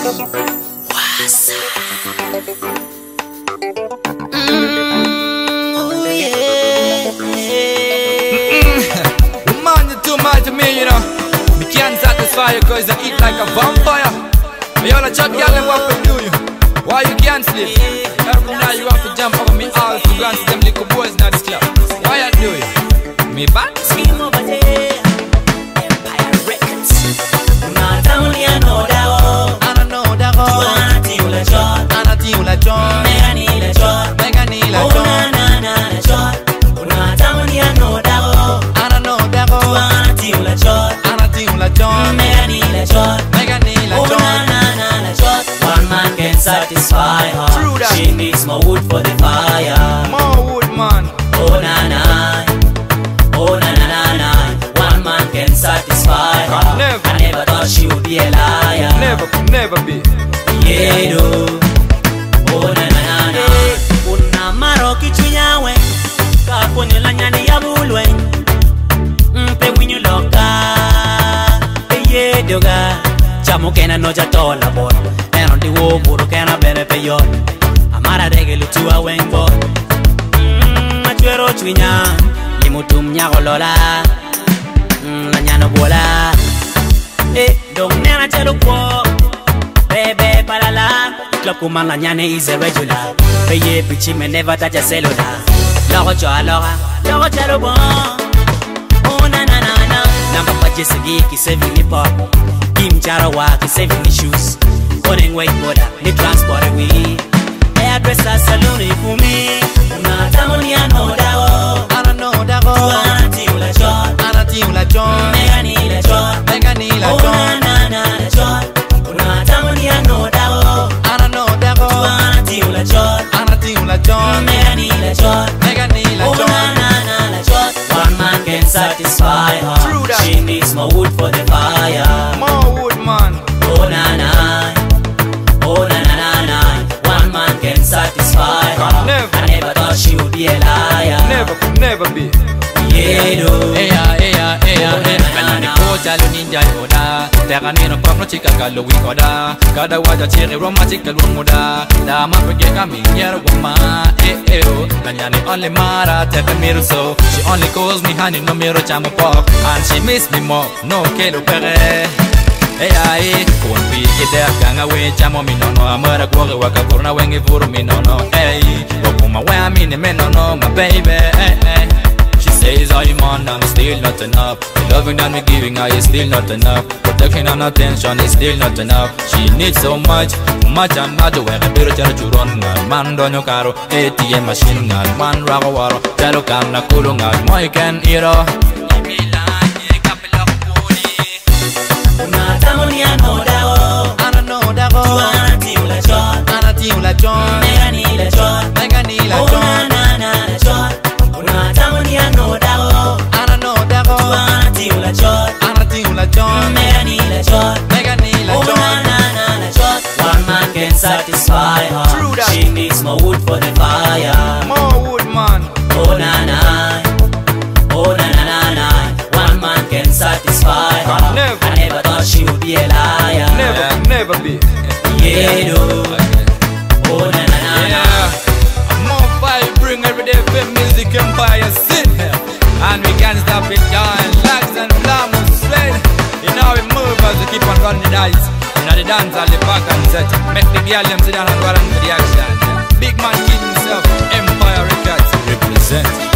What's Man, you're too much to me, you know. Me can't satisfy you cause I eat like a vampire. Me all a chat girl and what we do you. Why you can't sleep? Every night you have to jump over me all to glance them little boys in this club. Why you do it? Me back? Team over there, Empire Records. Not only I know that oh, I don't know that oh. Anatila John, Anatila John, Meganila John, Meganila oh John. na John. Not only I know that oh, I don't know that oh. Anatila John, Anatila John, Meganila John, Meganila oh John. na John. One man can satisfy her. True that. She needs more wood for the fire. More wood man. Oh na. Oh na. One man can satisfy her. Never. I never thought she would be a liar. Never be. Yeah, do. Oh na. Una maroki chunyawe. Kaponyo la nyani ya bulwe. Mpe winyu loka. Yeah, doga. Chamo kena no jatola bot. And on the wall, buru kena bene peyo. Amara regelu tuwa wengbo. Machwero chwinya. Limutum nyagolola. La nyano bola. Dong nena chelo kwa. Bebe palala. Club kuman la nyane is a regular. Peye pichi me never touch a cellular. Logo chelo bon. Oh na. Namba pache ki saving me pop. Kim Jarawa ki saving me shoes. Running weight border, ni transport we. Hairdresser salon for me. Una tamoni I know that oh. I don't know that oh. Anatila John, Anatila John, Meganila John, Meganila oh John. na John. Una tamoni I know that oh. I don't know that oh. Anatila John, Anatila John, Meganila John, Meganila oh John. na John. One man can satisfy her. True that. She needs more wood for the fire. More wood man. Oh na. Oh na. One man can satisfy her. Never. I never thought she would be a liar. Never be. Yeah, do. Kanani kocha luninja yoda. Terani no pop no chika kalu wikoda. Kada waja chiri romantic kalumuda. Da ma pege kami nyero wama. Kanani only mara tepe miru so. She only calls me honey no miro chamu pop. And she miss me more. No kelo pere. Kun pi ide ganga we chamo mi no amara kwa waka kurna wengi furu mi no. Wakuma wa mi ne me no my baby. She says all you want I'm still not enough. The loving that me giving her is still not enough. Protection and attention is still not enough. She needs so much and not to wear a bit of run. Man don't you caro ATM machine gun. Man rago waro Jalo kam na kulunga Moi can iro. Tamoni I know that oh. I don't know that oh. Anatila John, Anatila John, Meganila John, Meganila oh John. na John. Una tamoni I know that oh. I don't know that oh. Anatila John, Anatila John, Meganila John, Meganila oh John. na John. One man can satisfy her. True that. She needs more wood for the fire. More wood man. Oh na. Oh na. One man can satisfy her. Never. I never thought she would be a liar. Never be. Yeah, do. Oh na. More fire bring everyday fame music empire sit. And we can't stop it, y'all. Laxzy Blamo sled. You know we move as we keep on running the dice. You know the dance all the back and set. Make the girl them sit down and go on to the action. Big man keep himself. Empire Records represent.